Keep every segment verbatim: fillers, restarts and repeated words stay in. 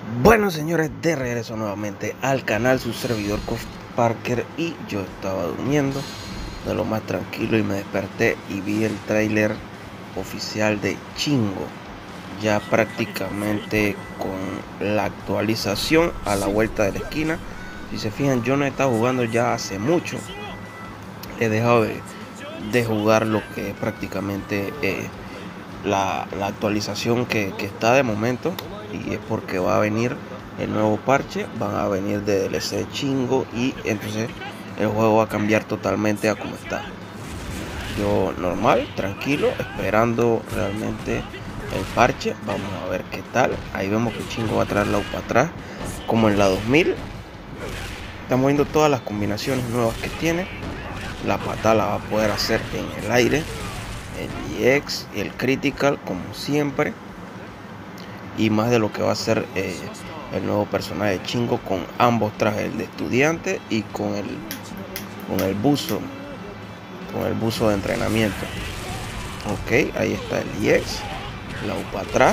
Bueno, señores, de regreso nuevamente al canal, su servidor Cof Parker, y yo estaba durmiendo de lo más tranquilo y me desperté y vi el tráiler oficial de Chingo, ya prácticamente con la actualización a la vuelta de la esquina. Si se fijan, yo no he estado jugando ya hace mucho, he dejado de, de jugar lo que es prácticamente eh, la, la actualización que, que está de momento, y es porque va a venir el nuevo parche, van a venir de D L C Chingo, y entonces el juego va a cambiar totalmente a como está. Yo normal, tranquilo, esperando realmente el parche. Vamos a ver qué tal. Ahí vemos que Chingo va a traer la U para atrás como en la dos mil. Estamos viendo todas las combinaciones nuevas que tiene. La patada la va a poder hacer en el aire, el G X y el Critical como siempre, y más de lo que va a ser eh, el nuevo personaje de Chingo, con ambos trajes, el de estudiante y con el con el buzo con el buzo de entrenamiento. Ok, ahí está el G X, la U para atrás.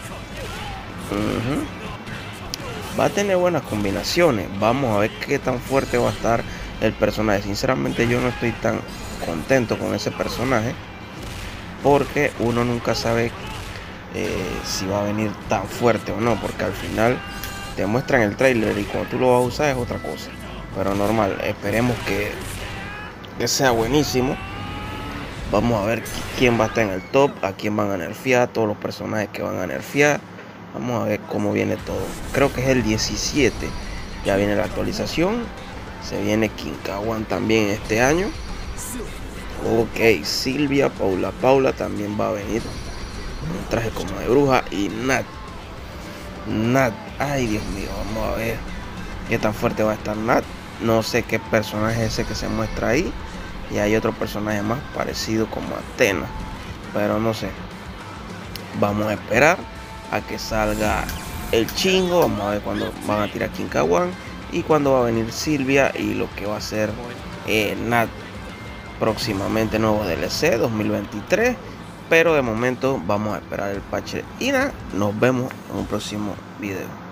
uh-huh. Va a tener buenas combinaciones. Vamos a ver qué tan fuerte va a estar el personaje. Sinceramente yo no estoy tan contento con ese personaje, porque uno nunca sabe eh, si va a venir tan fuerte o no, porque al final te muestran el trailer y cuando tú lo vas a usar es otra cosa. Pero normal, esperemos que, que sea buenísimo. Vamos a ver quién va a estar en el top, a quién van a nerfear, todos los personajes que van a nerfear. Vamos a ver cómo viene todo. Creo que es el diecisiete, ya viene la actualización. Se viene Quincahuan también este año. Ok, Silvia, Paula Paula también va a venir, un traje como de bruja. Y Nat, Nat, ay Dios mío, vamos a ver qué tan fuerte va a estar Nat. No sé qué personaje es ese que se muestra ahí, y hay otro personaje más parecido como Atena, pero no sé. Vamos a esperar a que salga el Chingo. Vamos a ver cuándo van a tirar Quincahuan y cuándo va a venir Silvia y lo que va a ser eh, Nat próximamente. Nuevo D L C dos mil veintitrés, pero de momento vamos a esperar el parche y nada, nos vemos en un próximo video.